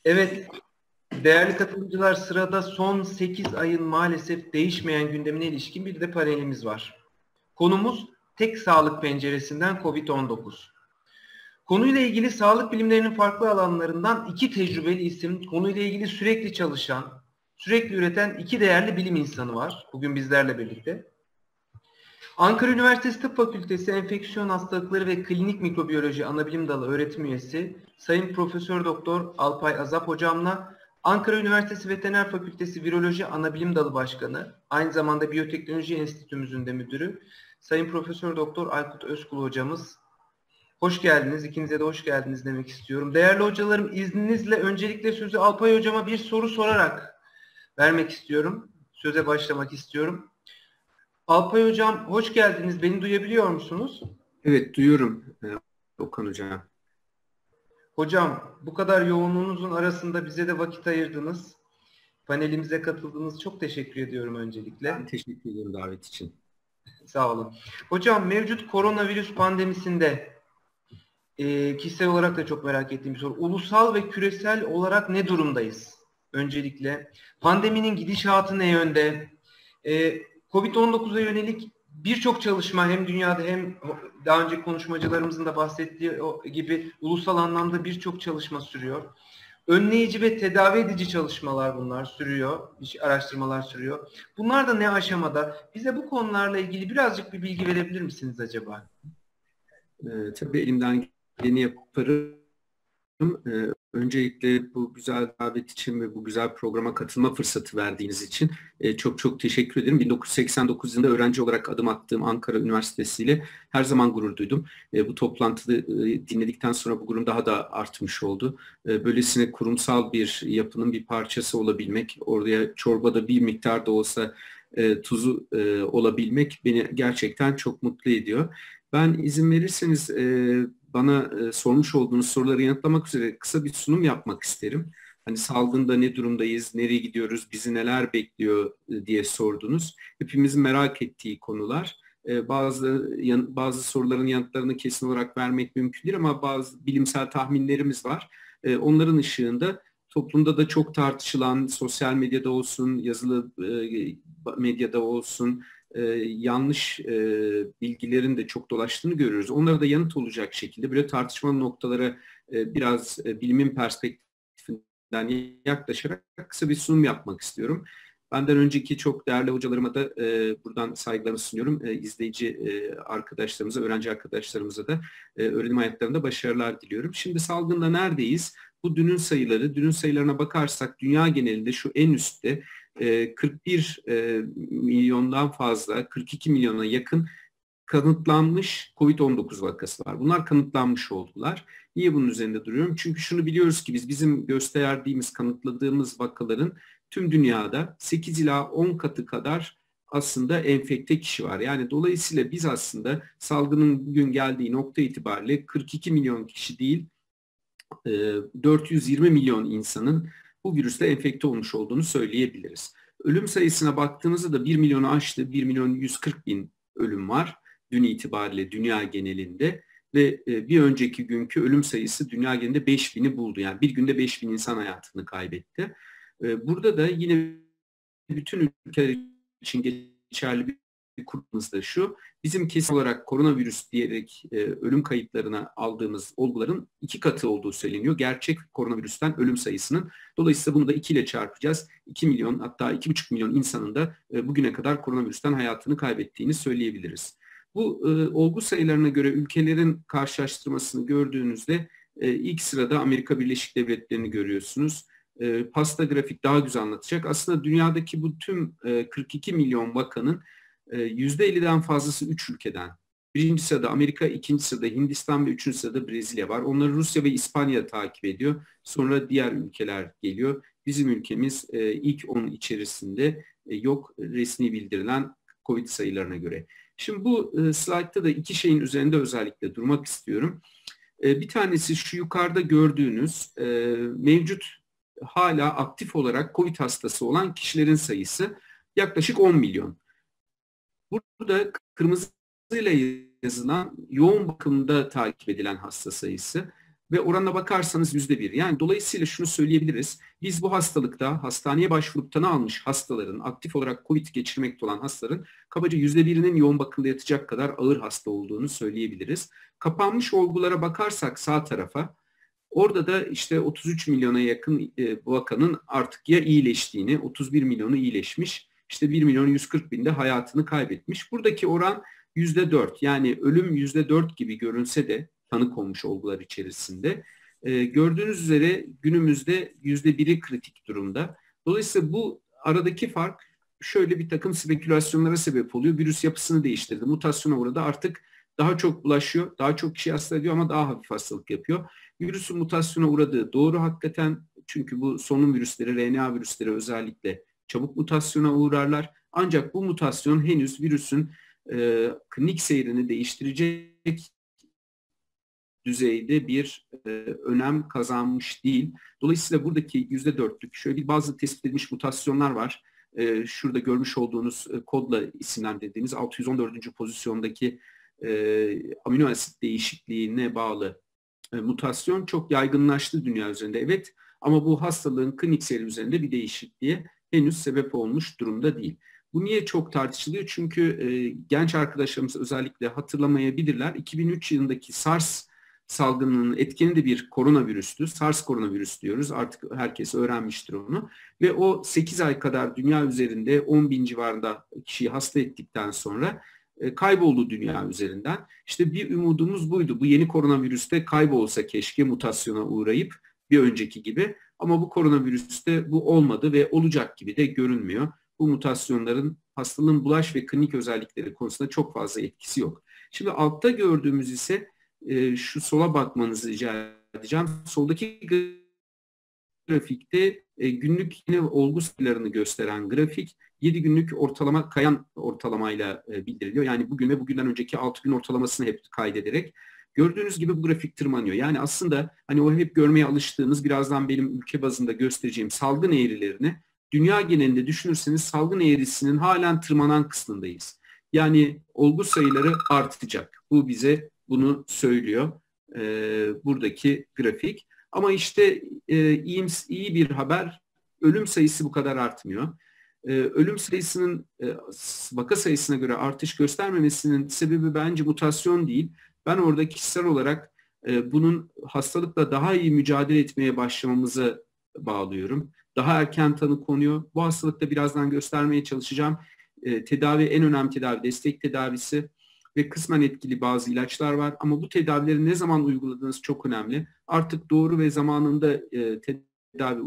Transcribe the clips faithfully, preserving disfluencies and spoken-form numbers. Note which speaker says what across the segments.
Speaker 1: Evet, değerli katılımcılar, sırada son sekiz ayın maalesef değişmeyen gündemine ilişkin bir de panelimiz var. Konumuz tek sağlık penceresinden kovid on dokuz. Konuyla ilgili sağlık bilimlerinin farklı alanlarından iki tecrübeli isim, konuyla ilgili sürekli çalışan, sürekli üreten iki değerli bilim insanı var bugün bizlerle birlikte. Ankara Üniversitesi Tıp Fakültesi Enfeksiyon Hastalıkları ve Klinik Mikrobiyoloji Anabilim Dalı öğretim üyesi Sayın Profesör Doktor Alpay Azap hocamla Ankara Üniversitesi Veteriner Fakültesi Viroloji Anabilim Dalı Başkanı, aynı zamanda Biyoteknoloji Enstitümüzün de müdürü Sayın Profesör Doktor Aykut Özkul hocamız. Hoş geldiniz. İkinize de hoş geldiniz demek istiyorum. Değerli hocalarım, izninizle öncelikle sözü Alpay hocama bir soru sorarak vermek istiyorum. Söze başlamak istiyorum. Alpay hocam, hoş geldiniz. Beni duyabiliyor musunuz?
Speaker 2: Evet, duyuyorum e, Okan hocam.
Speaker 1: Hocam, bu kadar yoğunluğunuzun arasında bize de vakit ayırdınız. Panelimize katıldınız. Çok teşekkür ediyorum
Speaker 2: Ben
Speaker 1: öncelikle.
Speaker 2: teşekkür ederim davet için.
Speaker 1: Sağ olun. Hocam, mevcut koronavirüs pandemisinde e, kişisel olarak da çok merak ettiğim bir soru. Ulusal ve küresel olarak ne durumdayız? Öncelikle. Pandeminin gidişatı ne yönde? E, kovid on dokuza yönelik birçok çalışma hem dünyada hem daha önce konuşmacılarımızın da bahsettiği gibi ulusal anlamda birçok çalışma sürüyor. Önleyici ve tedavi edici çalışmalar bunlar sürüyor, araştırmalar sürüyor. Bunlar da ne aşamada? Bize bu konularla ilgili birazcık bir bilgi verebilir misiniz acaba?
Speaker 2: E, tabii elimden geleni yaparım. E, öncelikle bu güzel davet için ve bu güzel programa katılma fırsatı verdiğiniz için e, çok çok teşekkür ederim. bin dokuz yüz seksen dokuz yılında öğrenci olarak adım attığım Ankara Üniversitesi ile her zaman gurur duydum. E, bu toplantıda e, dinledikten sonra bu gurum daha da artmış oldu. E, böylesine kurumsal bir yapının bir parçası olabilmek, oraya çorbada bir miktar da olsa e, tuzu e, olabilmek beni gerçekten çok mutlu ediyor. Ben izin verirseniz e, bana e, sormuş olduğunuz soruları yanıtlamak üzere kısa bir sunum yapmak isterim. Hani salgında ne durumdayız, nereye gidiyoruz, bizi neler bekliyor e, diye sordunuz. Hepimizin merak ettiği konular. E, bazı yan, bazı soruların yanıtlarını kesin olarak vermek mümkün değil ama bazı bilimsel tahminlerimiz var. E, onların ışığında toplumda da çok tartışılan sosyal medyada olsun, yazılı e, medyada olsun, e, yanlış e, bilgilerin de çok dolaştığını görüyoruz. Onlara da yanıt olacak şekilde böyle tartışmalı noktalara e, biraz e, bilimin perspektifinden yaklaşarak kısa bir sunum yapmak istiyorum. Benden önceki çok değerli hocalarıma da e, buradan saygılarımı sunuyorum. E, izleyici e, arkadaşlarımıza, öğrenci arkadaşlarımıza da e, öğrenim hayatlarında başarılar diliyorum. Şimdi salgında neredeyiz? Bu dünün sayıları, dünün sayılarına bakarsak dünya genelinde şu en üstte kırk bir milyondan fazla, kırk iki milyona yakın kanıtlanmış kovid on dokuz vakası var. Bunlar kanıtlanmış oldular. Niye bunun üzerinde duruyorum? Çünkü şunu biliyoruz ki biz bizim gösterdiğimiz, kanıtladığımız vakaların tüm dünyada sekiz ila on katı kadar aslında enfekte kişi var. Yani dolayısıyla biz aslında salgının bugün geldiği nokta itibariyle kırk iki milyon kişi değil, dört yüz yirmi milyon insanın bu virüsle enfekte olmuş olduğunu söyleyebiliriz. Ölüm sayısına baktığımızda da bir milyonu aştı, bir milyon yüz kırk bin ölüm var dün itibariyle dünya genelinde ve bir önceki günkü ölüm sayısı dünya genelinde beş bini buldu. Yani bir günde beş bin insan hayatını kaybetti. Burada da yine bütün ülkeler için geçerli bir kurumumuz da şu. Bizim kesin olarak koronavirüs diyerek e, ölüm kayıtlarına aldığımız olguların iki katı olduğu söyleniyor. Gerçek koronavirüsten ölüm sayısının. Dolayısıyla bunu da iki ile çarpacağız. iki milyon hatta iki buçuk milyon insanın da e, bugüne kadar koronavirüsten hayatını kaybettiğini söyleyebiliriz. Bu e, olgu sayılarına göre ülkelerin karşılaştırmasını gördüğünüzde e, ilk sırada Amerika Birleşik Devletleri'ni görüyorsunuz. E, pasta grafik daha güzel anlatacak. Aslında dünyadaki bu tüm e, kırk iki milyon vakanın e, yüzde elliden fazlası üç ülkeden. Birinci sırada Amerika, ikinci sırada Hindistan ve üçüncü sırada Brezilya var. Onları Rusya ve İspanya takip ediyor. Sonra diğer ülkeler geliyor. Bizim ülkemiz e, ilk on içerisinde e, yok resmi bildirilen COVID sayılarına göre. Şimdi bu e, slaytta da iki şeyin üzerinde özellikle durmak istiyorum. E, bir tanesi şu yukarıda gördüğünüz e, mevcut hala aktif olarak COVID hastası olan kişilerin sayısı yaklaşık on milyon. Burada kırmızıyla yazılan yoğun bakımda takip edilen hasta sayısı. ve oranına bakarsanız yüzde bir. Yani dolayısıyla şunu söyleyebiliriz. Biz bu hastalıkta hastaneye başvurup tanı almış hastaların, aktif olarak COVID geçirmekte olan hastaların kabaca yüzde birinin yoğun bakımda yatacak kadar ağır hasta olduğunu söyleyebiliriz. Kapanmış olgulara bakarsak sağ tarafa, orada da işte otuz üç milyona yakın e, bu vakanın artık ya iyileştiğini, otuz bir milyonu iyileşmiş, işte bir milyon yüz kırk binde hayatını kaybetmiş. Buradaki oran yüzde dört, yani ölüm yüzde dört gibi görünse de tanı konmuş olgular içerisinde e, gördüğünüz üzere günümüzde yüzde biri kritik durumda. Dolayısıyla bu aradaki fark şöyle bir takım spekülasyonlara sebep oluyor. Virüs yapısını değiştirdi. Mutasyona uğradı. Artık daha çok bulaşıyor, daha çok kişi hasta ediyor ama daha hafif hastalık yapıyor. Virüsün mutasyona uğradığı doğru hakikaten, çünkü bu solunum virüsleri, R N A virüsleri özellikle çabuk mutasyona uğrarlar. Ancak bu mutasyon henüz virüsün e, klinik seyrini değiştirecek düzeyde bir e, önem kazanmış değil. Dolayısıyla buradaki yüzde dörtlük şöyle bir bazı tespit edilmiş mutasyonlar var. E, şurada görmüş olduğunuz e, kodla isimlendirdiğimiz altı yüz on dördüncü pozisyondaki e, amino asit değişikliğine bağlı e, mutasyon çok yaygınlaştı dünya üzerinde. Evet, ama bu hastalığın klinik seyri üzerinde bir değişikliğe henüz sebep olmuş durumda değil. Bu niye çok tartışılıyor? Çünkü e, genç arkadaşlarımız özellikle hatırlamayabilirler. iki bin üç yılındaki SARS salgınının etkeni de bir koronavirüstü. SARS koronavirüs diyoruz. Artık herkes öğrenmiştir onu. Ve o sekiz ay kadar dünya üzerinde on bin civarında kişiyi hasta ettikten sonra e, kayboldu dünya üzerinden. İşte bir umudumuz buydu. Bu yeni koronavirüste kaybolsa keşke, mutasyona uğrayıp bir önceki gibi. Ama bu koronavirüste bu olmadı ve olacak gibi de görünmüyor. Bu mutasyonların hastalığın bulaş ve klinik özellikleri konusunda çok fazla etkisi yok. Şimdi altta gördüğümüz ise e, şu sola bakmanızı rica edeceğim. Soldaki grafikte e, günlük yine olgu sayılarını gösteren grafik yedi günlük ortalama kayan ortalamayla e, bildiriliyor. Yani bugün ve bugünden önceki altı gün ortalamasını hep kaydederek. Gördüğünüz gibi bu grafik tırmanıyor. Yani aslında hani o hep görmeye alıştığımız, birazdan benim ülke bazında göstereceğim salgın eğrilerini dünya genelinde düşünürseniz salgın eğrisinin halen tırmanan kısmındayız. Yani olgu sayıları artacak. Bu bize bunu söylüyor e, buradaki grafik. Ama işte e, iyi, iyi bir haber, ölüm sayısı bu kadar artmıyor. E, ölüm sayısının e, vaka sayısına göre artış göstermemesinin sebebi bence mutasyon değil. Ben orada kişisel olarak e, bunun hastalıkla daha iyi mücadele etmeye başlamamıza bağlıyorum. Daha erken tanı konuyor. Bu hastalıkta birazdan göstermeye çalışacağım. E, tedavi, en önemli tedavi destek tedavisi ve kısmen etkili bazı ilaçlar var. Ama bu tedavileri ne zaman uyguladığınız çok önemli. Artık doğru ve zamanında e, tedavi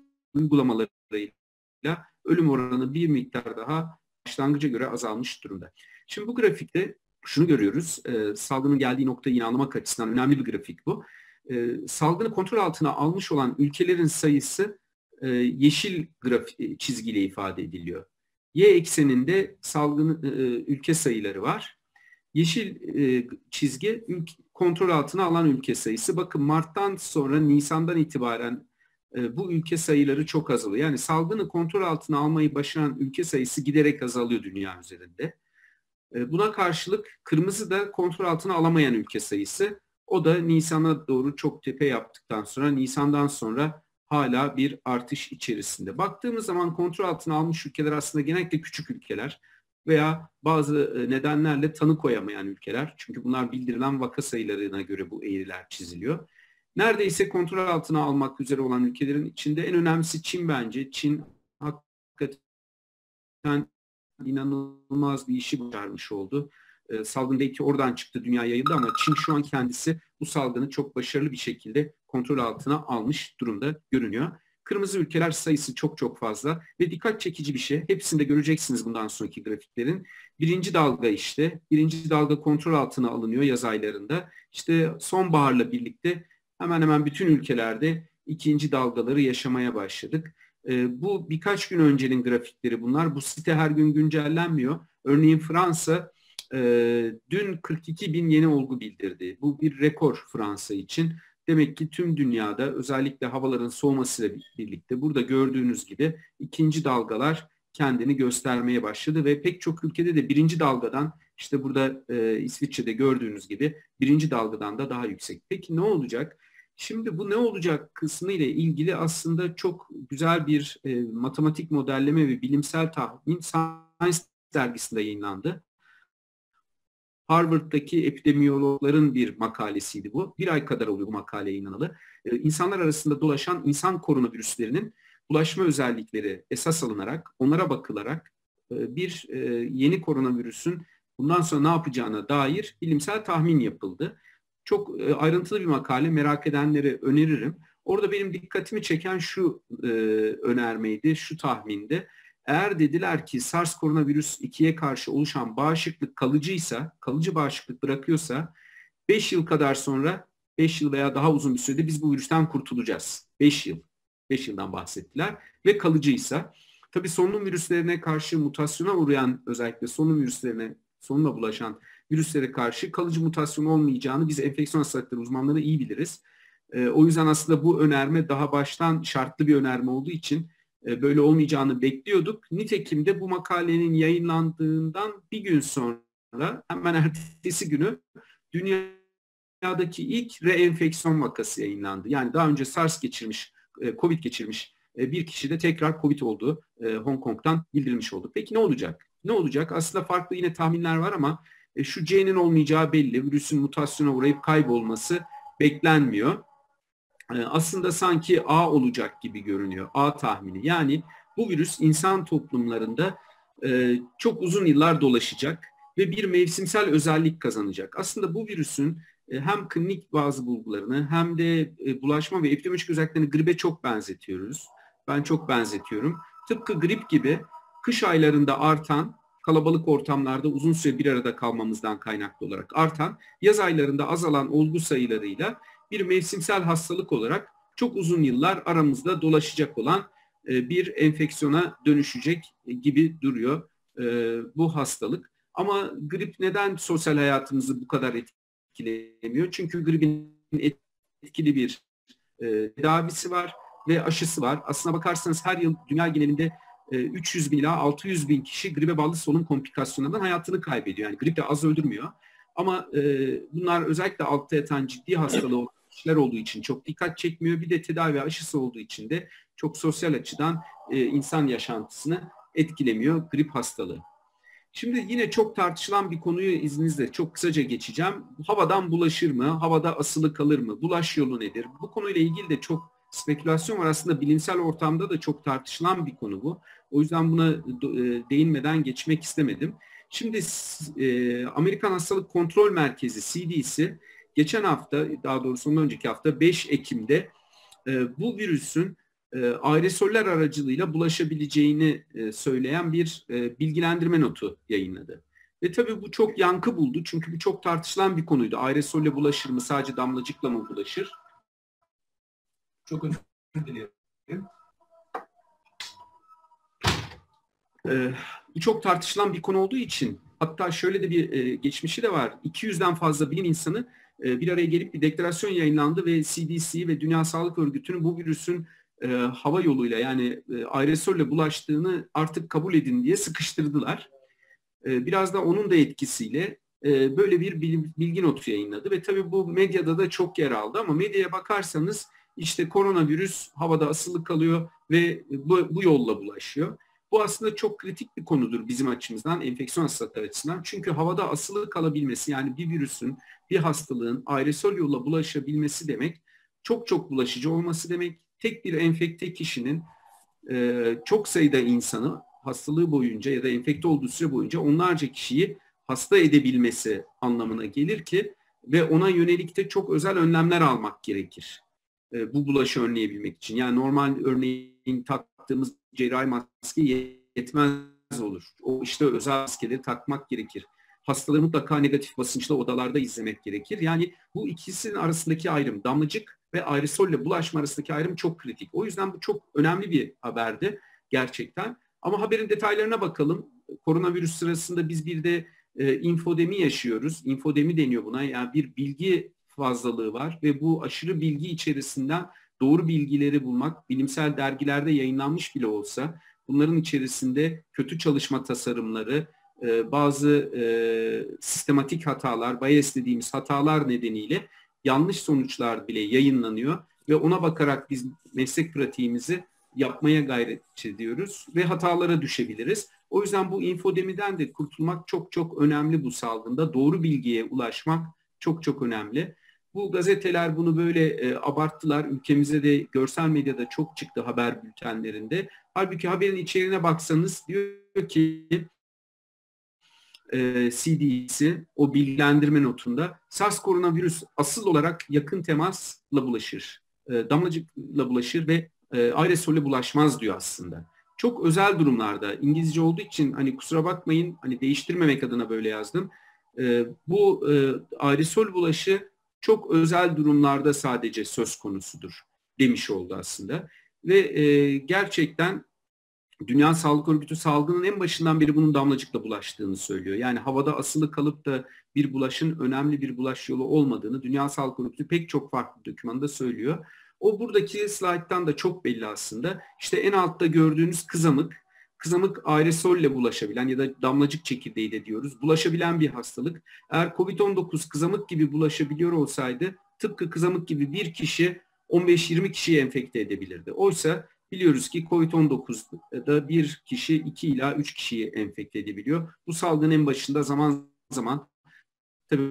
Speaker 2: uygulamalarıyla ölüm oranı bir miktar daha başlangıca göre azalmış durumda. Şimdi bu grafikte şunu görüyoruz. E, salgının geldiği noktayı yine anlamak açısından önemli bir grafik bu. E, salgını kontrol altına almış olan ülkelerin sayısı e, yeşil grafik çizgiyle ifade ediliyor. Y ekseninde salgın e, ülke sayıları var. Yeşil e, çizgi ülke, kontrol altına alan ülke sayısı. Bakın Mart'tan sonra Nisan'dan itibaren e, bu ülke sayıları çok azalıyor. Yani salgını kontrol altına almayı başaran ülke sayısı giderek azalıyor dünya üzerinde. E, buna karşılık kırmızı da kontrol altına alamayan ülke sayısı. O da Nisan'a doğru çok tepe yaptıktan sonra, Nisan'dan sonra hala bir artış içerisinde. Baktığımız zaman kontrol altına almış ülkeler aslında genellikle küçük ülkeler veya bazı nedenlerle tanı koyamayan ülkeler. Çünkü bunlar bildirilen vaka sayılarına göre bu eğriler çiziliyor. Neredeyse kontrol altına almak üzere olan ülkelerin içinde en önemlisi Çin bence. Çin hakikaten inanılmaz bir işi başarmış oldu. E, salgın belki oradan çıktı, dünya yayıldı ama Çin şu an kendisi bu salgını çok başarılı bir şekilde kontrol altına almış durumda görünüyor. Kırmızı ülkeler sayısı çok çok fazla ve dikkat çekici bir şey. Hepsinde göreceksiniz bundan sonraki grafiklerin. Birinci dalga işte. Birinci dalga kontrol altına alınıyor yaz aylarında. İşte sonbaharla birlikte hemen hemen bütün ülkelerde ikinci dalgaları yaşamaya başladık. E, bu birkaç gün öncenin grafikleri bunlar. Bu site her gün güncellenmiyor. Örneğin Fransa e, dün kırk iki bin yeni olgu bildirdi. Bu bir rekor Fransa için. Demek ki tüm dünyada özellikle havaların soğumasıyla birlikte burada gördüğünüz gibi ikinci dalgalar kendini göstermeye başladı ve pek çok ülkede de birinci dalgadan, işte burada e, İsviçre'de gördüğünüz gibi birinci dalgadan da daha yüksek. Peki ne olacak? Şimdi bu ne olacak kısmı ile ilgili aslında çok güzel bir e, matematik modelleme ve bilimsel tahmin Science dergisinde yayınlandı. Harvard'daki epidemiyologların bir makalesiydi bu. Bir ay kadar oluyor bu makale yayınlanalı. Ee, insanlar arasında dolaşan insan koronavirüslerinin bulaşma özellikleri esas alınarak, onlara bakılarak e, bir e, yeni koronavirüsün bundan sonra ne yapacağına dair bilimsel tahmin yapıldı. Çok e, ayrıntılı bir makale, merak edenlere öneririm. Orada benim dikkatimi çeken şu e, önermeydi, şu tahminde. Eğer dediler ki SARS koronavirüs ikiye karşı oluşan bağışıklık kalıcıysa, kalıcı bağışıklık bırakıyorsa beş yıl kadar sonra, beş yıl veya daha uzun bir sürede biz bu virüsten kurtulacağız. beş yıl. beş yıldan bahsettiler ve kalıcıysa. Tabii solunum virüslerine karşı mutasyona uğrayan, özellikle solunum virüslerine, solunumla bulaşan virüslere karşı kalıcı mutasyon olmayacağını biz enfeksiyon hastalıkları uzmanları iyi biliriz. E, o yüzden aslında bu önerme daha baştan şartlı bir önerme olduğu için böyle olmayacağını bekliyorduk. Nitekim de bu makalenin yayınlandığından bir gün sonra hemen ertesi günü dünyadaki ilk reenfeksiyon vakası yayınlandı. Yani daha önce SARS geçirmiş, COVID geçirmiş bir kişi de tekrar COVID olduğu Hong Kong'dan bildirilmiş oldu. Peki ne olacak? Ne olacak? Aslında farklı yine tahminler var ama şu C'nin olmayacağı belli. Virüsün mutasyona uğrayıp kaybolması beklenmiyor. Aslında sanki A olacak gibi görünüyor. A tahmini. Yani bu virüs insan toplumlarında e, çok uzun yıllar dolaşacak ve bir mevsimsel özellik kazanacak. Aslında bu virüsün e, hem klinik bazı bulgularını hem de e, bulaşma ve epidemiolojik özelliklerini gribe çok benzetiyoruz. Ben çok benzetiyorum. Tıpkı grip gibi kış aylarında artan, kalabalık ortamlarda uzun süre bir arada kalmamızdan kaynaklı olarak artan, yaz aylarında azalan olgu sayılarıyla bir mevsimsel hastalık olarak çok uzun yıllar aramızda dolaşacak olan bir enfeksiyona dönüşecek gibi duruyor bu hastalık. Ama grip neden sosyal hayatımızı bu kadar etkilemiyor? Çünkü gripin etkili bir tedavisi var ve aşısı var. Aslına bakarsanız her yıl dünya genelinde üç yüz bin ila altı yüz bin kişi gribe bağlı solunum komplikasyonlarından hayatını kaybediyor. Yani grip de az öldürmüyor. Ama e, bunlar özellikle altta yatan ciddi hastalığı olan kişiler olduğu için çok dikkat çekmiyor. Bir de tedavi aşısı olduğu için de çok sosyal açıdan e, insan yaşantısını etkilemiyor grip hastalığı. Şimdi yine çok tartışılan bir konuyu izninizle çok kısaca geçeceğim. Havadan bulaşır mı? Havada asılı kalır mı? Bulaş yolu nedir? Bu konuyla ilgili de çok spekülasyon var. Aslında bilimsel ortamda da çok tartışılan bir konu bu. O yüzden buna e, değinmeden geçmek istemedim. Şimdi e, Amerikan Hastalık Kontrol Merkezi C D C geçen hafta, daha doğrusu ondan önceki hafta beş Ekim'de e, bu virüsün e, aerosoller aracılığıyla bulaşabileceğini e, söyleyen bir e, bilgilendirme notu yayınladı. Ve tabii bu çok yankı buldu çünkü bu çok tartışılan bir konuydu. Aerosolle bulaşır mı, sadece damlacıkla mı bulaşır? Çok özür dilerim. Ee, bu çok tartışılan bir konu olduğu için, hatta şöyle de bir e, geçmişi de var. iki yüzden fazla bilim insanı e, bir araya gelip bir deklarasyon yayınlandı ve C D C ve Dünya Sağlık Örgütü'nün bu virüsün e, hava yoluyla, yani e, aerosolle bulaştığını artık kabul edin diye sıkıştırdılar. E, biraz da onun da etkisiyle e, böyle bir bilgi notu yayınladı ve tabii bu medyada da çok yer aldı ama medyaya bakarsanız işte koronavirüs havada asılı kalıyor ve bu, bu yolla bulaşıyor. Bu aslında çok kritik bir konudur bizim açımızdan, enfeksiyon hastalıkları açısından. Çünkü havada asılı kalabilmesi, yani bir virüsün, bir hastalığın aerosol yolla bulaşabilmesi demek, çok çok bulaşıcı olması demek. Tek bir enfekte kişinin e, çok sayıda insanı hastalığı boyunca ya da enfekte olduğu süre boyunca onlarca kişiyi hasta edebilmesi anlamına gelir ki ve ona yönelik de çok özel önlemler almak gerekir. E, bu bulaşı önleyebilmek için. Yani normal örneğin taktığımız cerrahi maske yetmez olur. O işte özel maskeleri takmak gerekir. Hastaları mutlaka negatif basınçlı odalarda izlemek gerekir. Yani bu ikisinin arasındaki ayrım, damlacık ve aerosolle bulaşma arasındaki ayrım çok kritik. O yüzden bu çok önemli bir haberdi gerçekten. Ama haberin detaylarına bakalım. Koronavirüs sırasında biz bir de e, infodemi yaşıyoruz. İnfodemi deniyor buna. Yani bir bilgi fazlalığı var ve bu aşırı bilgi içerisinden doğru bilgileri bulmak, bilimsel dergilerde yayınlanmış bile olsa bunların içerisinde kötü çalışma tasarımları, bazı sistematik hatalar, bias dediğimiz hatalar nedeniyle yanlış sonuçlar bile yayınlanıyor ve ona bakarak biz meslek pratiğimizi yapmaya gayret ediyoruz ve hatalara düşebiliriz. O yüzden bu infodemiden de kurtulmak çok çok önemli bu salgında. Doğru bilgiye ulaşmak çok çok önemli. Bu gazeteler bunu böyle e, abarttılar. Ülkemize de görsel medyada çok çıktı haber bültenlerinde. Halbuki haberin içeriğine baksanız diyor ki e, C D C o bilgilendirme notunda SARS koronavirüs asıl olarak yakın temasla bulaşır. E, damlacıkla bulaşır ve e, aerosolle bulaşmaz diyor aslında. Çok özel durumlarda İngilizce olduğu için hani kusura bakmayın hani değiştirmemek adına böyle yazdım. E, bu e, aerosol bulaşı çok özel durumlarda sadece söz konusudur demiş oldu aslında. Ve e, gerçekten Dünya Sağlık Örgütü salgının en başından beri bunun damlacıkla bulaştığını söylüyor. Yani havada asılı kalıp da bir bulaşın önemli bir bulaş yolu olmadığını Dünya Sağlık Örgütü pek çok farklı dokümanda söylüyor. O buradaki slayttan da çok belli aslında. İşte en altta gördüğünüz kızamık, kızamık aerosolle bulaşabilen ya da damlacık çekirdeği de diyoruz. Bulaşabilen bir hastalık. Eğer kovid on dokuz kızamık gibi bulaşabiliyor olsaydı tıpkı kızamık gibi bir kişi on beş yirmi kişiyi enfekte edebilirdi. Oysa biliyoruz ki kovid on dokuzda bir kişi iki ila üç kişiyi enfekte edebiliyor. Bu salgının en başında zaman zaman tabii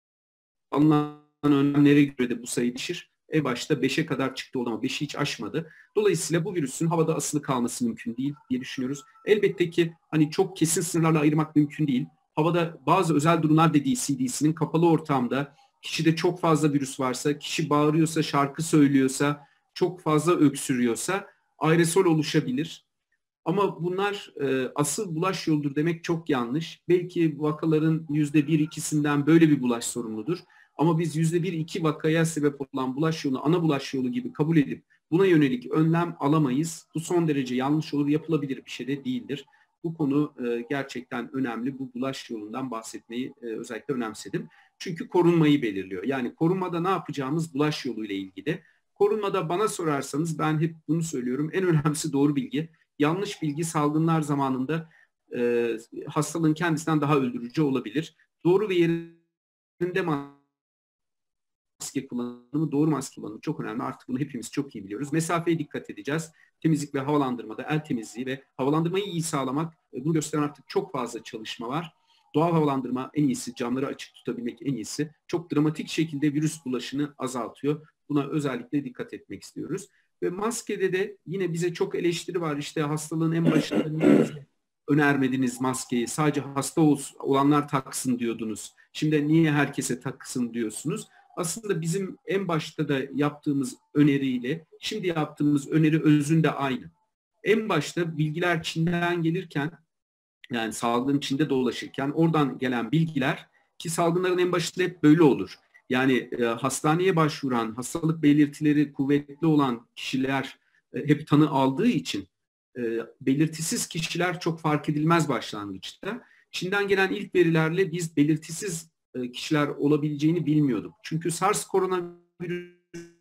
Speaker 2: alınan önlemlere göre de bu sayı değişir. En başta beşe kadar çıktı ama beşi hiç aşmadı. Dolayısıyla bu virüsün havada asılı kalması mümkün değil diye düşünüyoruz. Elbette ki hani çok kesin sınırlarla ayırmak mümkün değil. Havada bazı özel durumlar dediği C D C'nin kapalı ortamda kişide çok fazla virüs varsa, kişi bağırıyorsa, şarkı söylüyorsa, çok fazla öksürüyorsa aerosol oluşabilir. Ama bunlar e, asıl bulaş yoludur demek çok yanlış. Belki vakaların yüzde bir ikisinden böyle bir bulaş sorumludur. Ama biz yüzde bir iki vakaya sebep olan bulaş yolu ana bulaş yolu gibi kabul edip buna yönelik önlem alamayız. Bu son derece yanlış olur, yapılabilir bir şey de değildir. Bu konu e, gerçekten önemli. Bu bulaş yolundan bahsetmeyi e, özellikle önemsedim. Çünkü korunmayı belirliyor. Yani korunmada ne yapacağımız bulaş yoluyla ilgili. Korunmada bana sorarsanız ben hep bunu söylüyorum. En önemlisi doğru bilgi. Yanlış bilgi salgınlar zamanında e, hastalığın kendisinden daha öldürücü olabilir. Doğru ve yerinde maske kullanımı, doğru maske kullanımı çok önemli. Artık bunu hepimiz çok iyi biliyoruz. Mesafeye dikkat edeceğiz. Temizlik ve havalandırmada el temizliği ve havalandırmayı iyi sağlamak, e, bunu gösteren artık çok fazla çalışma var. Doğal havalandırma en iyisi, camları açık tutabilmek en iyisi. Çok dramatik şekilde virüs bulaşını azaltıyor. Buna özellikle dikkat etmek istiyoruz. Ve maskede de yine bize çok eleştiri var. İşte hastalığın en başında niye önermediniz maskeyi? Sadece hasta olanlar taksın diyordunuz. Şimdi niye herkese taksın diyorsunuz? Aslında bizim en başta da yaptığımız öneriyle şimdi yaptığımız öneri özünde aynı. En başta bilgiler Çin'den gelirken, yani salgın Çin'de dolaşırken oradan gelen bilgiler, ki salgınların en başında hep böyle olur. Yani e, hastaneye başvuran, hastalık belirtileri kuvvetli olan kişiler e, hep tanı aldığı için e, belirtisiz kişiler çok fark edilmez başlangıçta. Çin'den gelen ilk verilerle biz belirtisiz e, kişiler olabileceğini bilmiyorduk. Çünkü SARS koronavirüs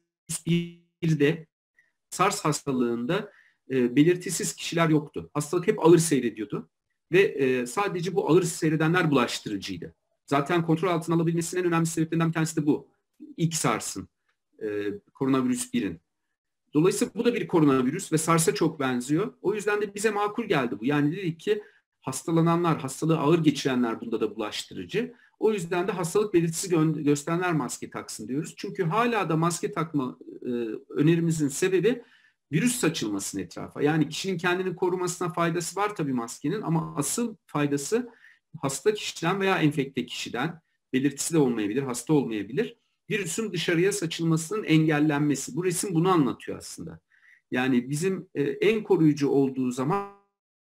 Speaker 2: birde SARS hastalığında e, belirtisiz kişiler yoktu. Hastalık hep ağır seyrediyordu ve e, sadece bu ağır seyredenler bulaştırıcıydı. Zaten kontrol altına alabilmesinin en önemli sebeplerinden bir tanesi de bu. İlk SARS'ın, e, koronavirüs birin. Dolayısıyla bu da bir koronavirüs ve SARS'a çok benziyor. O yüzden de bize makul geldi bu. Yani dedik ki hastalananlar, hastalığı ağır geçirenler bunda da bulaştırıcı. O yüzden de hastalık belirtisi gö- gösterenler maske taksın diyoruz. Çünkü hala da maske takma e, önerimizin sebebi virüs saçılmasının etrafa. Yani kişinin kendini korumasına faydası var tabii maskenin, ama asıl faydası hasta kişiden veya enfekte kişiden, belirtisi de olmayabilir, hasta olmayabilir, virüsün dışarıya saçılmasının engellenmesi. Bu resim bunu anlatıyor aslında. Yani bizim e, en koruyucu olduğu zaman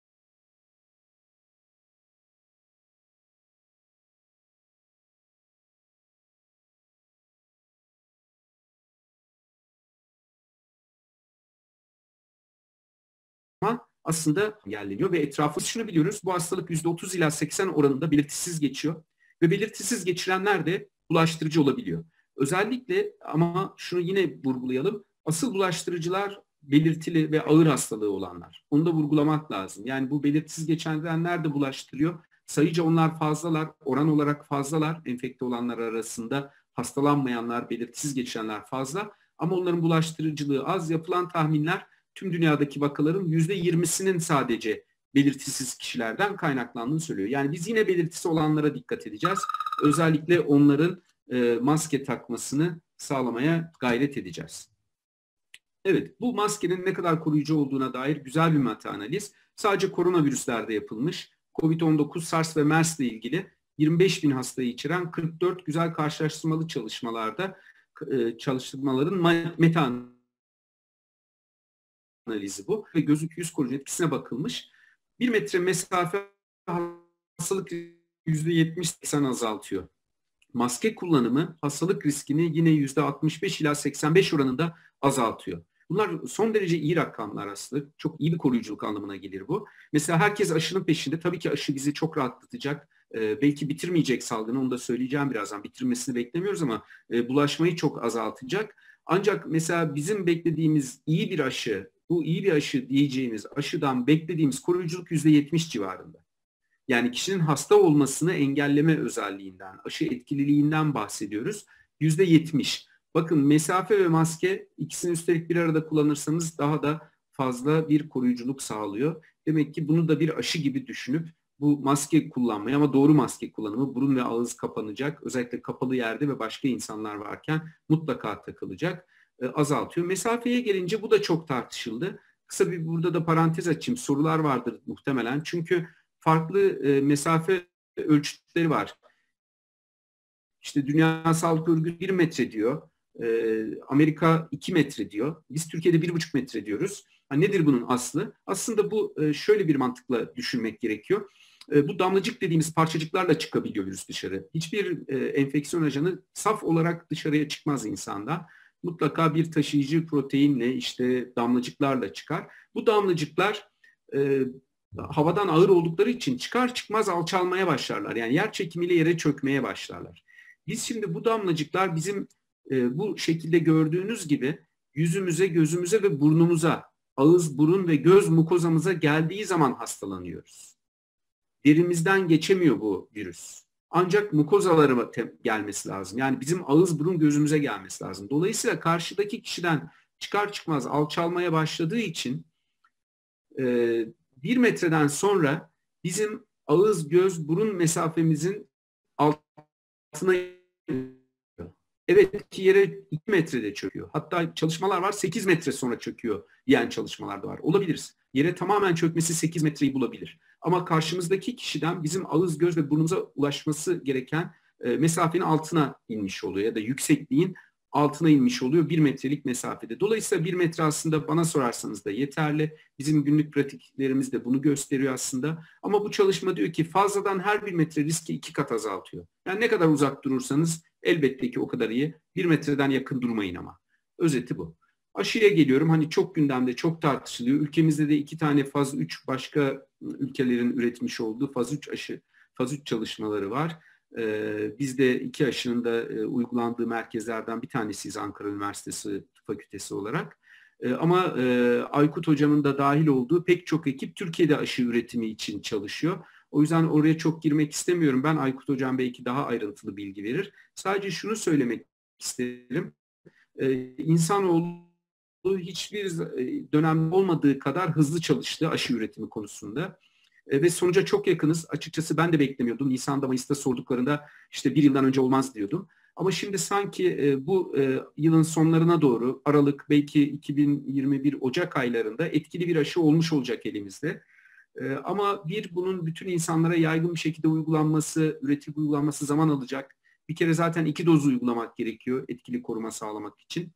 Speaker 2: aslında engelleniyor ve etrafı şunu biliyoruz. Bu hastalık yüzde otuz ila seksen oranında belirtisiz geçiyor ve belirtisiz geçirenler de bulaştırıcı olabiliyor. Özellikle, ama şunu yine vurgulayalım, asıl bulaştırıcılar belirtili ve ağır hastalığı olanlar. Onu da vurgulamak lazım. Yani bu belirtisiz geçirenler de bulaştırıyor. Sayıca onlar fazlalar, oran olarak fazlalar enfekte olanlar arasında. hastalanmayanlar, belirtisiz geçirenler fazla. Ama onların bulaştırıcılığı az. Yapılan tahminler tüm dünyadaki vakaların yüzde yirmisinin sadece belirtisiz kişilerden kaynaklandığını söylüyor. Yani biz yine belirtisi olanlara dikkat edeceğiz. Özellikle onların e, maske takmasını sağlamaya gayret edeceğiz. Evet, bu maskenin ne kadar koruyucu olduğuna dair güzel bir meta-analiz. Sadece koronavirüslerde yapılmış. Covid on dokuz, SARS ve MERS ile ilgili yirmi beş bin hastayı içeren kırk dört güzel karşılaştırmalı çalışmalarda e, çalışmaların meta-analizi bu. Ve gözlük yüz koruyucu etkisine bakılmış. Bir metre mesafe hastalık yüzde yetmiş seksen azaltıyor. Maske kullanımı hastalık riskini yine yüzde altmış beş ila seksen beş oranında azaltıyor. Bunlar son derece iyi rakamlar aslında. Çok iyi bir koruyuculuk anlamına gelir bu. Mesela herkes aşının peşinde. Tabii ki aşı bizi çok rahatlatacak. Ee, belki bitirmeyecek salgını, onu da söyleyeceğim birazdan. Bitirmesini beklemiyoruz ama e, bulaşmayı çok azaltacak. Ancak mesela bizim beklediğimiz iyi bir aşı, bu iyi bir aşı diyeceğimiz aşıdan beklediğimiz koruyuculuk yüzde yetmiş civarında. Yani kişinin hasta olmasını engelleme özelliğinden, aşı etkililiğinden bahsediyoruz. yüzde yetmiş. Bakın mesafe ve maske, ikisini üstelik bir arada kullanırsanız daha da fazla bir koruyuculuk sağlıyor. Demek ki bunu da bir aşı gibi düşünüp bu maske kullanmayı, ama doğru maske kullanımı, burun ve ağız kapanacak. Özellikle kapalı yerde ve başka insanlar varken mutlaka takılacak. E, azaltıyor. Mesafeye gelince bu da çok tartışıldı. Kısa bir burada da parantez açayım. Sorular vardır muhtemelen. Çünkü farklı e, mesafe ölçütleri var. İşte Dünya Sağlık Örgütü bir metre diyor. E, Amerika iki metre diyor. Biz Türkiye'de bir buçuk metre diyoruz. Ha, nedir bunun aslı? Aslında bu e, şöyle bir mantıkla düşünmek gerekiyor. E, bu damlacık dediğimiz parçacıklarla çıkabiliyor virüs dışarı. Hiçbir e, enfeksiyon ajanı saf olarak dışarıya çıkmaz insanda. Mutlaka bir taşıyıcı proteinle, işte damlacıklarla çıkar. Bu damlacıklar e, havadan ağır oldukları için çıkar çıkmaz alçalmaya başlarlar. Yani yer çekimiyle yere çökmeye başlarlar. Biz şimdi bu damlacıklar bizim e, bu şekilde gördüğünüz gibi yüzümüze, gözümüze ve burnumuza, ağız, burun ve göz mukozamıza geldiği zaman hastalanıyoruz. Derimizden geçemiyor bu virüs. Ancak mukozalara gelmesi lazım. Yani bizim ağız, burun, gözümüze gelmesi lazım. Dolayısıyla karşıdaki kişiden çıkar çıkmaz alçalmaya başladığı için e, bir metreden sonra bizim ağız, göz, burun mesafemizin altına, evet ki yere iki metrede çöküyor. Hatta çalışmalar var sekiz metre sonra çöküyor diyen çalışmalar da var. Olabilir. Yere tamamen çökmesi sekiz metreyi bulabilir. Ama karşımızdaki kişiden bizim ağız, göz ve burnumuza ulaşması gereken e, mesafenin altına inmiş oluyor ya da yüksekliğin altına inmiş oluyor bir metrelik mesafede. Dolayısıyla bir metre aslında bana sorarsanız da yeterli. Bizim günlük pratiklerimiz de bunu gösteriyor aslında. Ama bu çalışma diyor ki fazladan her bir metre riski iki kat azaltıyor. Yani ne kadar uzak durursanız elbette ki o kadar iyi. Bir metreden yakın durmayın ama. Özeti bu. Aşıya geliyorum. Hani çok gündemde, çok tartışılıyor. Ülkemizde de iki tane faz üç başka ülkelerin üretmiş olduğu faz üç aşı, faz üç çalışmaları var. Ee, biz de iki aşının da e, uygulandığı merkezlerden bir tanesiyiz Ankara Üniversitesi Tıp Fakültesi olarak. E, ama e, Aykut Hocam'ın da dahil olduğu pek çok ekip Türkiye'de aşı üretimi için çalışıyor. O yüzden oraya çok girmek istemiyorum. Ben Aykut Hocam belki daha ayrıntılı bilgi verir. Sadece şunu söylemek isterim. E, insanoğlu hiçbir dönemde olmadığı kadar hızlı çalıştı aşı üretimi konusunda. E, ve sonuca çok yakınız. Açıkçası ben de beklemiyordum. Nisan'da, Mayıs'ta sorduklarında işte bir yıldan önce olmaz diyordum. Ama şimdi sanki e, bu e, yılın sonlarına doğru Aralık, belki iki bin yirmi bir Ocak aylarında etkili bir aşı olmuş olacak elimizde. E, ama bir, bunun bütün insanlara yaygın bir şekilde uygulanması, üretilip uygulanması zaman alacak. Bir kere zaten iki doz uygulamak gerekiyor etkili koruma sağlamak için.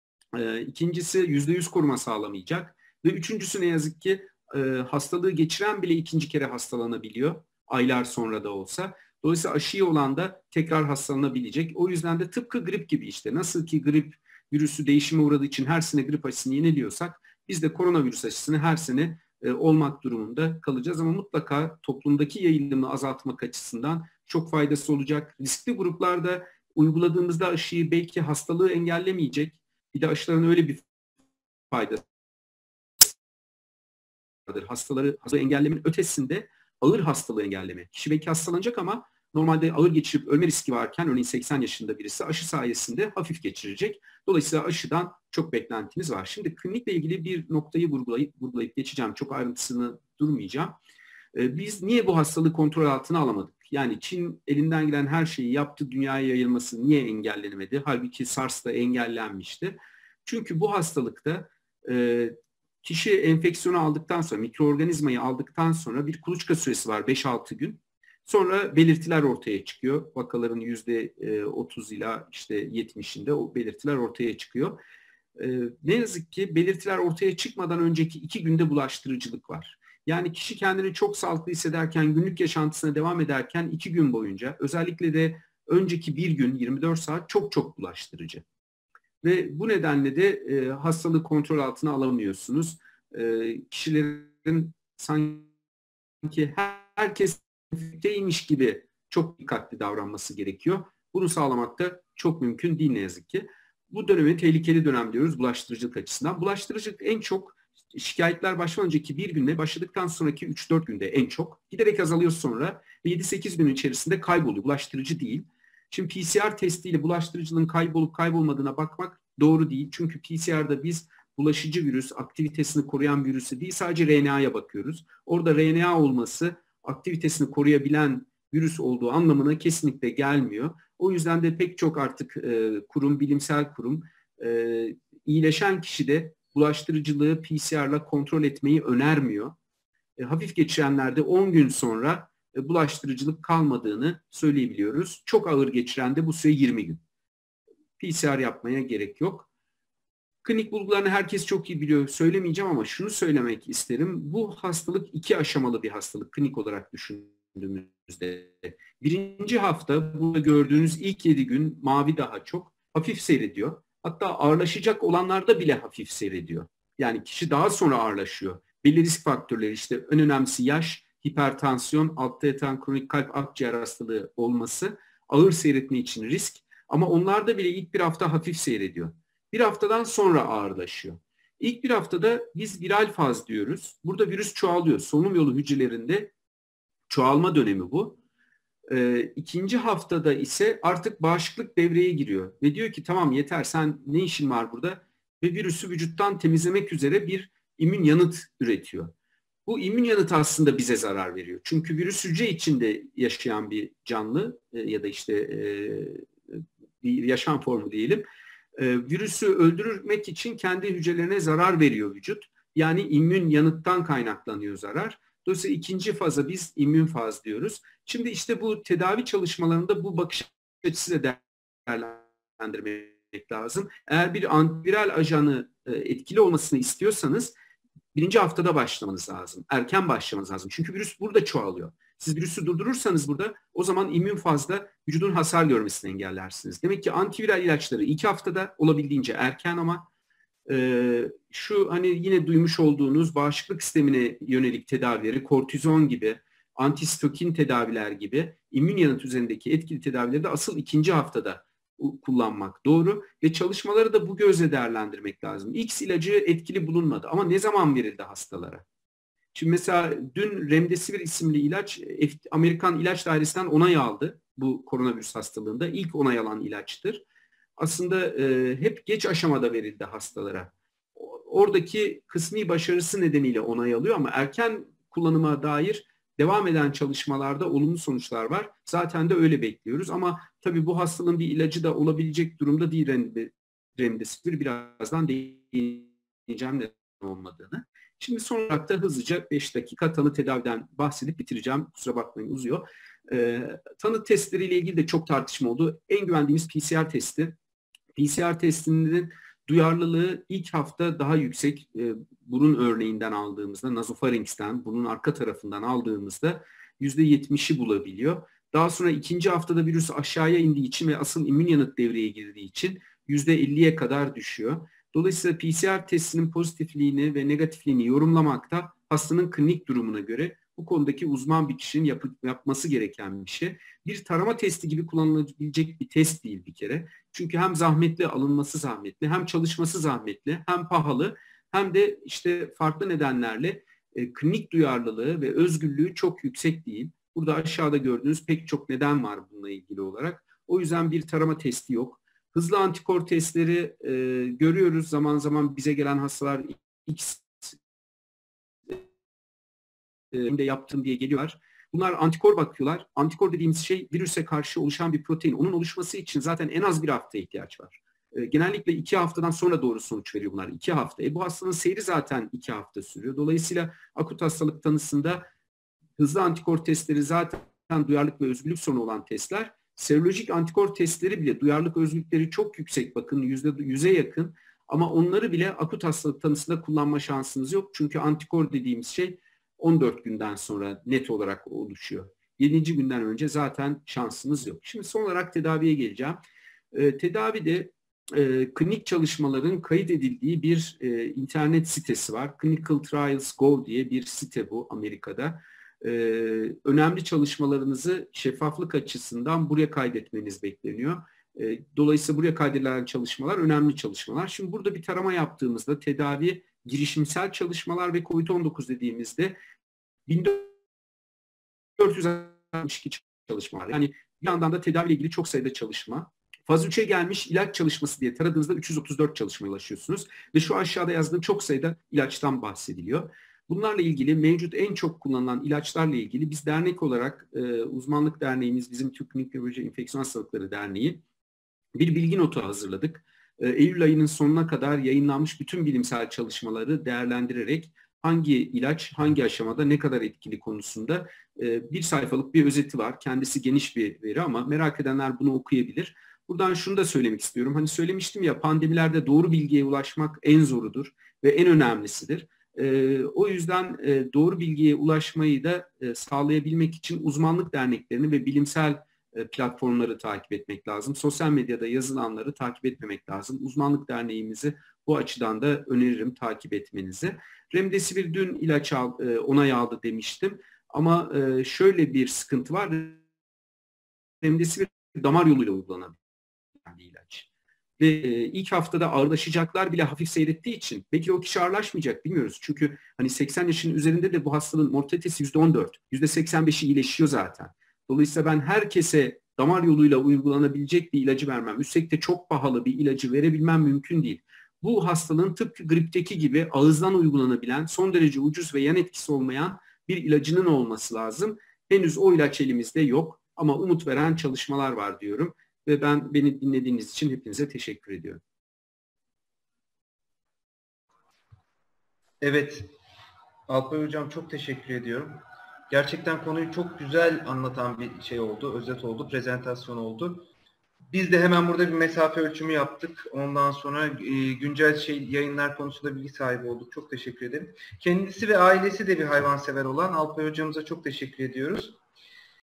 Speaker 2: E, ikincisi yüzde yüz koruma sağlamayacak. Ve üçüncüsü ne yazık ki e, hastalığı geçiren bile ikinci kere hastalanabiliyor. Aylar sonra da olsa. Dolayısıyla aşıyı olan da tekrar hastalanabilecek. O yüzden de tıpkı grip gibi işte. Nasıl ki grip virüsü değişime uğradığı için her sene grip aşısını yeniliyorsak biz de koronavirüs aşısını her sene e, olmak durumunda kalacağız. Ama mutlaka toplumdaki yayılımı azaltmak açısından çok faydası olacak. Riskli gruplarda uyguladığımızda aşıyı belki hastalığı engellemeyecek. Bir de aşıların öyle bir faydası vardır. Hastaları, hastalığı engellemenin ötesinde ağır hastalığı engelleme. Kişi belki hastalanacak ama normalde ağır geçirip ölme riski varken örneğin seksen yaşında birisi aşı sayesinde hafif geçirecek. Dolayısıyla aşıdan çok beklentimiz var. Şimdi klinikle ilgili bir noktayı vurgulayıp, vurgulayıp geçeceğim. Çok ayrıntısını durmayacağım. Biz niye bu hastalığı kontrol altına alamadık? Yani Çin elinden gelen her şeyi yaptı, dünyaya yayılması niye engellenemedi? Halbuki SARS da engellenmişti. Çünkü bu hastalıkta e, kişi enfeksiyonu aldıktan sonra, mikroorganizmayı aldıktan sonra bir kuluçka süresi var beş altı gün. Sonra belirtiler ortaya çıkıyor. Vakaların yüzde otuz ila işte yetmişinde o belirtiler ortaya çıkıyor. E, ne yazık ki belirtiler ortaya çıkmadan önceki iki günde bulaştırıcılık var. Yani kişi kendini çok sağlıklı hissederken, günlük yaşantısına devam ederken iki gün boyunca, özellikle de önceki bir gün yirmi dört saat çok çok bulaştırıcı. Ve bu nedenle de e, hastalığı kontrol altına alamıyorsunuz. E, kişilerin sanki herkes değilmiş gibi çok dikkatli davranması gerekiyor. Bunu sağlamak da çok mümkün değil ne yazık ki. Bu dönemi tehlikeli dönem diyoruz bulaştırıcılık açısından. Bulaştırıcılık en çok şikayetler başlamadan önceki bir günde, başladıktan sonraki üç dört günde en çok. Giderek azalıyor sonra ve yedi sekiz gün içerisinde kayboluyor. Bulaştırıcı değil. Şimdi P C R testiyle bulaştırıcılığın kaybolup kaybolmadığına bakmak doğru değil. Çünkü P C R'da biz bulaşıcı virüs, aktivitesini koruyan virüsü değil, sadece R N A'ya bakıyoruz. Orada R N A olması aktivitesini koruyabilen virüs olduğu anlamına kesinlikle gelmiyor. O yüzden de pek çok artık e, kurum, bilimsel kurum e, iyileşen kişide bulaştırıcılığı P C R'la kontrol etmeyi önermiyor. E, hafif geçirenlerde on gün sonra e, bulaştırıcılık kalmadığını söyleyebiliyoruz. Çok ağır geçirende bu süre yirmi gün. P C R yapmaya gerek yok. Klinik bulgularını herkes çok iyi biliyor. Söylemeyeceğim ama şunu söylemek isterim. Bu hastalık iki aşamalı bir hastalık klinik olarak düşündüğümüzde. Birinci hafta burada gördüğünüz ilk yedi gün mavi daha çok hafif seyrediyor. Hatta ağırlaşacak olanlarda bile hafif seyrediyor. Yani kişi daha sonra ağırlaşıyor. Belli risk faktörleri işte en önemlisi yaş, hipertansiyon, altta yatan kronik kalp akciğer hastalığı olması ağır seyretme için risk. Ama onlarda bile ilk bir hafta hafif seyrediyor. Bir haftadan sonra ağırlaşıyor. İlk bir haftada biz viral faz diyoruz. Burada virüs çoğalıyor. Solunum yolu hücrelerinde çoğalma dönemi bu. Ee, ikinci haftada ise artık bağışıklık devreye giriyor. Ve diyor ki tamam yeter sen ne işin var burada? Ve virüsü vücuttan temizlemek üzere bir immün yanıt üretiyor. Bu immün yanıt aslında bize zarar veriyor. Çünkü virüs hücre içinde yaşayan bir canlı e, ya da işte e, bir yaşam formu diyelim. E, virüsü öldürmek için kendi hücrelerine zarar veriyor vücut. Yani immün yanıttan kaynaklanıyor zarar. Dolayısıyla ikinci faza biz immün faz diyoruz. Şimdi işte bu tedavi çalışmalarında bu bakış açısı da değerlendirmek lazım. Eğer bir antiviral ajanı e, etkili olmasını istiyorsanız birinci haftada başlamanız lazım. Erken başlamanız lazım. Çünkü virüs burada çoğalıyor. Siz virüsü durdurursanız burada o zaman immün fazda vücudun hasar görmesini engellersiniz. Demek ki antiviral ilaçları iki haftada olabildiğince erken ama e, şu hani yine duymuş olduğunuz bağışıklık sistemine yönelik tedavileri, kortizon gibi, antistokin tedaviler gibi immün yanıt üzerindeki etkili tedavileri de asıl ikinci haftada kullanmak doğru ve çalışmaları da bu gözle değerlendirmek lazım. X ilacı etkili bulunmadı ama ne zaman verildi hastalara? Şimdi mesela dün Remdesivir isimli ilaç Amerikan İlaç Dairesi'nden onay aldı bu koronavirüs hastalığında. İlk onay alan ilaçtır. Aslında e, hep geç aşamada verildi hastalara. Oradaki kısmi başarısı nedeniyle onay alıyor ama erken kullanıma dair devam eden çalışmalarda olumlu sonuçlar var. Zaten de öyle bekliyoruz ama tabii bu hastalığın bir ilacı da olabilecek durumda değil Remdesivir. Birazdan değineceğim neden olmadığını. Şimdi son olarak da hızlıca beş dakika tanı tedaviden bahsedip bitireceğim. Kusura bakmayın uzuyor. Ee, tanı testleriyle ilgili de çok tartışma oldu. En güvendiğimiz P C R testi. P C R testinin duyarlılığı ilk hafta daha yüksek. E, burun örneğinden aldığımızda, nasofarinx'ten, burun arka tarafından aldığımızda yüzde yetmişi bulabiliyor. Daha sonra ikinci haftada virüs aşağıya indiği için ve asıl immün yanıt devreye girdiği için yüzde elliye kadar düşüyor. Dolayısıyla P C R testinin pozitifliğini ve negatifliğini yorumlamakta hastanın klinik durumuna göre bu konudaki uzman bir kişinin yap yapması gereken bir şey. Bir tarama testi gibi kullanılabilecek bir test değil bir kere. Çünkü hem zahmetli, alınması zahmetli, hem çalışması zahmetli, hem pahalı, hem de işte farklı nedenlerle e, klinik duyarlılığı ve özgürlüğü çok yüksek değil. Burada aşağıda gördüğünüz pek çok neden var bununla ilgili olarak. O yüzden bir tarama testi yok. Hızlı antikor testleri e, görüyoruz. Zaman zaman bize gelen hastalar X e, de yaptım diye geliyorlar. Bunlar antikor bakıyorlar. Antikor dediğimiz şey virüse karşı oluşan bir protein. Onun oluşması için zaten en az bir hafta ihtiyaç var. E, genellikle iki haftadan sonra doğru sonuç veriyor bunlar. İki hafta. E, bu hastanın seyri zaten iki hafta sürüyor. Dolayısıyla akut hastalık tanısında hızlı antikor testleri zaten duyarlılık ve özgürlük sorunu olan testler. Serolojik antikor testleri bile duyarlılık özgürlükleri çok yüksek. Bakın yüzde yüze yakın. Ama onları bile akut hastalık tanısında kullanma şansınız yok. Çünkü antikor dediğimiz şey on dört günden sonra net olarak oluşuyor. yedinci günden önce zaten şansınız yok. Şimdi son olarak tedaviye geleceğim. Ee, tedavide e, klinik çalışmaların kayıt edildiği bir e, internet sitesi var. Clinical Trials nokta gov diye bir site bu Amerika'da. Ee, önemli çalışmalarınızı şeffaflık açısından buraya kaydetmeniz bekleniyor. Ee, dolayısıyla buraya kaydedilen çalışmalar önemli çalışmalar. Şimdi burada bir tarama yaptığımızda tedavi, girişimsel çalışmalar ve kovid on dokuz dediğimizde bin dört yüz altmış iki çalışma var. Yani bir yandan da tedaviyle ilgili çok sayıda çalışma. Faz üçe gelmiş ilaç çalışması diye taradığınızda üç yüz otuz dört çalışmaya ulaşıyorsunuz. Ve şu aşağıda yazdığım çok sayıda ilaçtan bahsediliyor. Bunlarla ilgili mevcut en çok kullanılan ilaçlarla ilgili biz dernek olarak e, uzmanlık derneğimiz, bizim Türk Klinik Nöroloji Enfeksiyon Hastalıkları Derneği bir bilgi notu hazırladık. E, Eylül ayının sonuna kadar yayınlanmış bütün bilimsel çalışmaları değerlendirerek hangi ilaç, hangi aşamada ne kadar etkili konusunda e, bir sayfalık bir özeti var. Kendisi geniş bir veri ama merak edenler bunu okuyabilir. Buradan şunu da söylemek istiyorum. Hani söylemiştim ya, pandemilerde doğru bilgiye ulaşmak en zorudur ve en önemlisidir. E, o yüzden e, doğru bilgiye ulaşmayı da e, sağlayabilmek için uzmanlık derneklerini ve bilimsel e, platformları takip etmek lazım. Sosyal medyada yazılanları takip etmemek lazım. Uzmanlık derneğimizi bu açıdan da öneririm takip etmenizi. Remdesivir dün ilaç al, e, onay aldı demiştim. Ama e, şöyle bir sıkıntı var. Remdesivir damar yoluyla uygulanan bir ilaç. Ve e, ilk haftada ağırlaşacaklar bile hafif seyrettiği için belki o kişi ağırlaşmayacak, bilmiyoruz. Çünkü hani seksen yaşın üzerinde de bu hastalığın mortalitesi yüzde on dört, yüzde seksen beşi iyileşiyor zaten. Dolayısıyla ben herkese damar yoluyla uygulanabilecek bir ilacı vermem. Üstelik de çok pahalı bir ilacı verebilmem mümkün değil. Bu hastalığın tıpkı gripteki gibi ağızdan uygulanabilen, son derece ucuz ve yan etkisi olmayan bir ilacının olması lazım. Henüz o ilaç elimizde yok ama umut veren çalışmalar var diyorum. Ve ben beni dinlediğiniz için hepinize teşekkür ediyorum.
Speaker 1: Evet, Alpay Hocam çok teşekkür ediyorum. Gerçekten konuyu çok güzel anlatan bir şey oldu, özet oldu, prezentasyon oldu. Biz de hemen burada bir mesafe ölçümü yaptık. Ondan sonra e, güncel şey yayınlar konusunda bilgi sahibi olduk. Çok teşekkür ederim. Kendisi ve ailesi de bir hayvansever olan Alpay Hocamıza çok teşekkür ediyoruz.